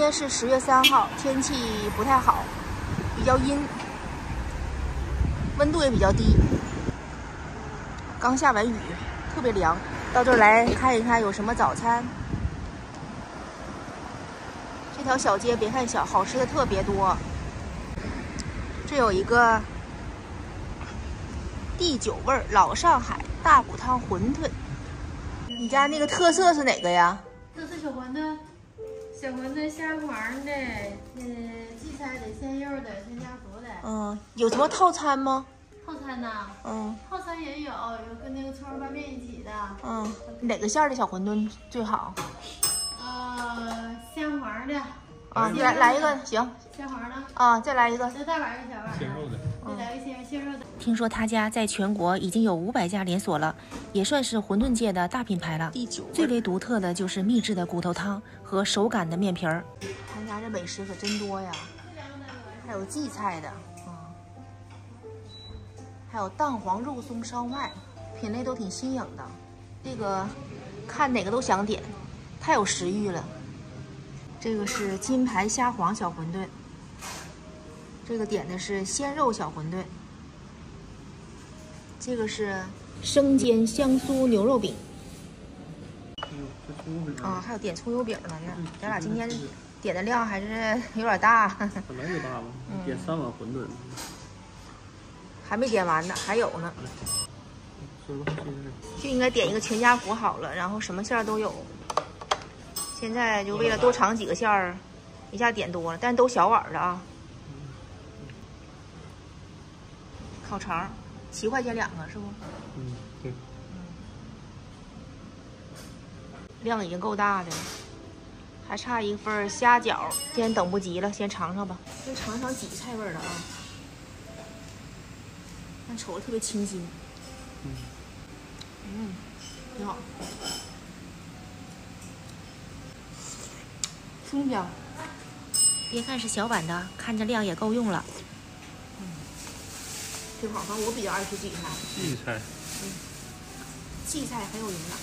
天是10月3号，天气不太好，比较阴，温度也比较低，刚下完雨，特别凉。到这儿来看一看有什么早餐。这条小街别看小，好吃的特别多。这有一个地久味老上海大骨汤馄饨。你家那个特色是哪个呀？ 特色小馄饨，小馄饨虾黄的，荠菜的、鲜肉的、全家福的。 有什么套餐吗？ 套餐呐？套餐也有跟那个葱油拌面一起的。 哪个馅儿的小馄饨最好？ 虾黄的。 来一个行。 虾黄的。 再来一个。 再大碗一小碗。 鲜肉的。 再来个鲜肉的。 听说他家在全国已经有500家连锁了，也算是馄饨界的大品牌了。最为独特的就是秘制的骨头汤和手擀的面皮儿。他家这美食可真多呀，还有荠菜的，还有蛋黄肉松烧麦，品类都挺新颖的。这个看哪个都想点，太有食欲了。这个是金牌虾皇小馄饨，这个点的是鲜肉小馄饨，这个是生煎香酥牛肉饼。还有点葱油饼了呢。咱俩今天点的量还是有点大。 本来就大嘛，点3碗馄饨。 还没点完呢，还有呢。就应该点一个全家福好了，然后什么馅儿都有。现在就为了多尝几个馅儿，一下点多了，但都小碗的啊。烤肠7块钱2个是不？ 对。 量已经够大的了，还差一份虾饺，今天等不及了，先尝尝吧。先尝尝荠菜味儿的啊，但瞅着特别清新。挺好，清香。别看是小碗的，看着量也够用了。挺好，反正我比较爱吃荠菜。 荠菜。 荠菜很有营养。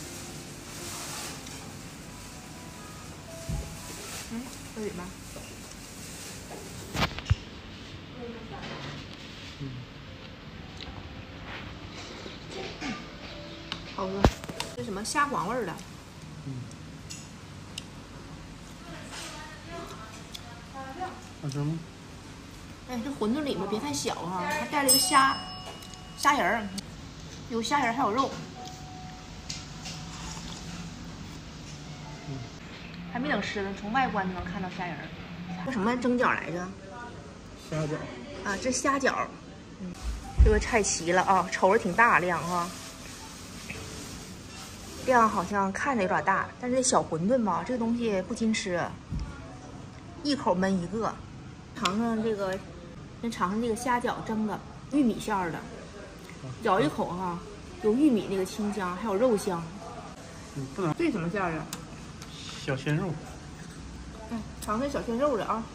这里吧。好喝。这什么虾黄味儿的？ 好吃吗？ 哎，这馄饨里面别看小哈，还带了一个虾仁儿，有虾仁儿还有肉。还没等吃呢，从外观就能看到虾仁儿。这什么蒸饺来着？ 虾饺。 这虾饺。这个菜齐了啊，瞅着挺大量哈。量好像看着有点大，但是这小馄饨吧，这个东西不经吃，一口闷一个。尝尝这个，先尝尝这个虾饺蒸的玉米馅儿的，咬一口哈，有玉米那个清香，还有肉香。 不能。 这什么馅儿啊？ 小鲜肉。 尝尝小鲜肉的啊。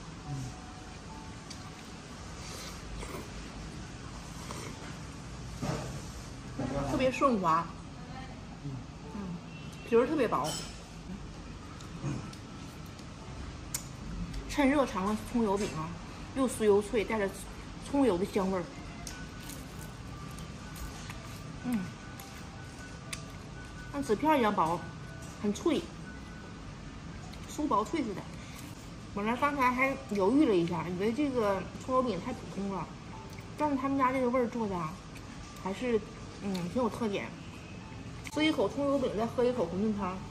特别顺滑。皮儿特别薄。趁热尝尝葱油饼啊，又酥又脆，带着葱油的香味儿。像纸片一样薄，很脆，酥薄脆似的。我呢刚才还犹豫了一下，以为这个葱油饼太普通了，但是他们家这个味儿做的还是挺有特点。吃一口葱油饼，再喝一口馄饨汤。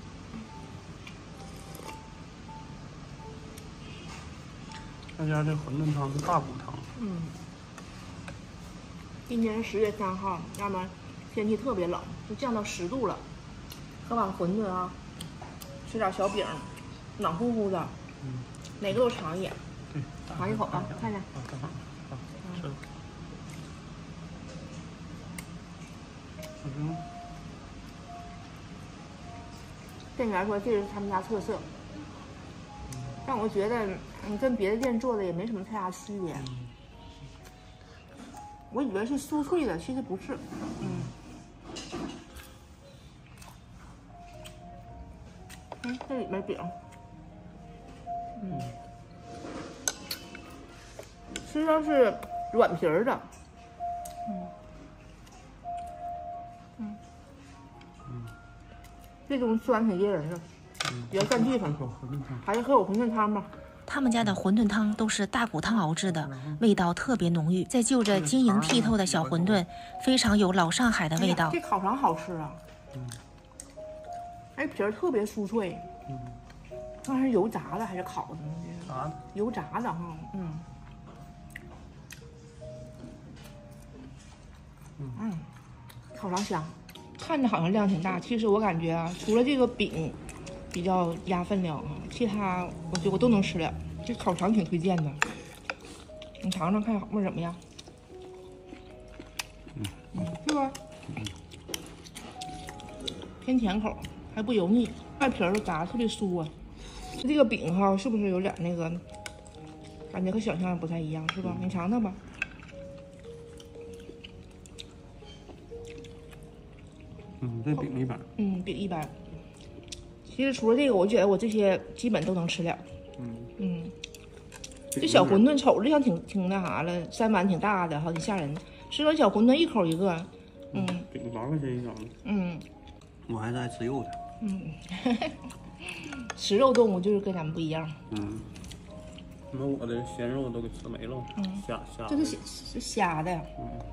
他家这馄饨汤是大骨汤。 今天是10月3号，要么天气特别冷，就降到10度了。喝碗馄饨啊，吃点小饼，暖乎乎的。哪个都尝一眼。 对， 尝一口啊，看看。 好，吃了。好吃吗？ 店员说这是他们家特色，但我觉得跟别的店做的也没什么太大区别。我以为是酥脆的，其实不是。这里面饼吃上是软皮儿的。这东西吃完挺噎人的，比较占地方。还是喝口馄饨汤吧。 他们家的馄饨汤都是大骨汤熬制的，味道特别浓郁。再就着晶莹剔透的小馄饨，非常有老上海的味道。 这烤肠好吃啊！哎，皮儿特别酥脆。那是油炸的还是烤的呢？ 炸的。 油炸的哈，烤肠香。看着好像量挺大，其实我感觉啊，除了这个饼比较压分量啊，其他我觉得我都能吃了。这烤肠挺推荐的，你尝尝看味怎么样？是吧？偏甜口，还不油腻，外皮儿都炸得特别酥啊。这个饼哈，是不是有点那个感觉和想象不太一样，是吧？你尝尝吧。 这饼一般。 饼一般。其实除了这个，我觉得我这些基本都能吃了。这小馄饨瞅着像挺那啥了，3碗挺大的，好挺吓人。吃了小馄饨一口一个。 饼8块钱一张。 我还是爱吃肉的。 吃肉动物就是跟咱们不一样。 那我的鲜肉都给吃没了。虾。 这是虾的。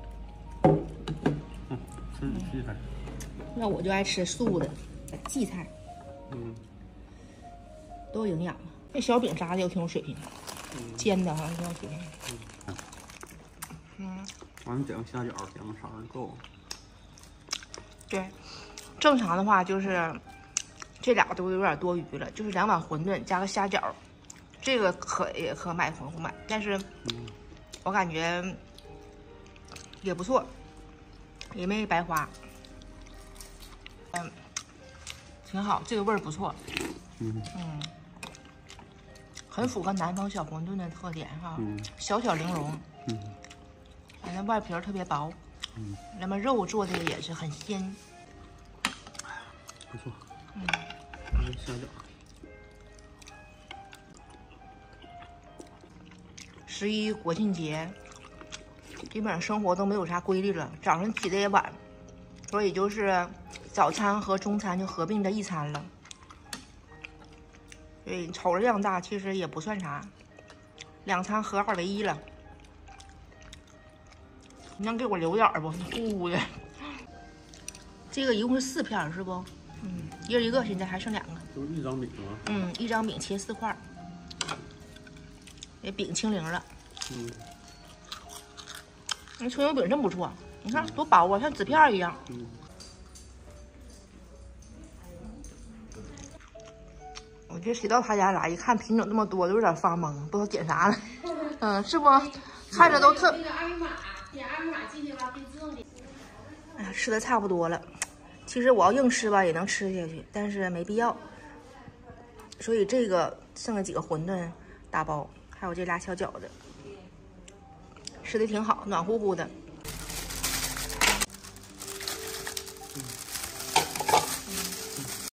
吃荠菜。 那我就爱吃素的，荠菜。都有营养。这小饼炸的又挺有水平，煎的哈挺有水平。 完了，这样下饺2个色儿够。 对，正常的话就是这俩都有点多余了，就是2碗馄饨加个虾饺，这个也可买混合买，但是我感觉也不错，也没白花。挺好，这个味儿不错。很符合南方小馄饨的特点哈，小小玲珑。反正外皮儿特别薄。那么肉做的也是很鲜。 不错。虾饺。 11国庆节，基本上生活都没有啥规律了，早上起的也晚，所以就是早餐和中餐就合并在一餐了。所以瞅着量大，其实也不算啥，2餐合2为1了。你能给我留点不？呼呼的。这个一共是4片是不？一人一个，现在还剩2个。 就是一张饼吗？ 一张饼切4块。这饼清零了。那葱油饼真不错，你看多薄啊，像纸片一样。我觉得谁到他家来一看品种这么多，都有点发懵，不知道点啥了。是不？看着都特。那个二维码，点二维码进去吧，可以自动点。哎呀，吃的差不多了。其实我要硬吃吧，也能吃下去，但是没必要。所以这个剩下几个馄饨大包，还有这俩小饺子，吃的挺好，暖乎乎的。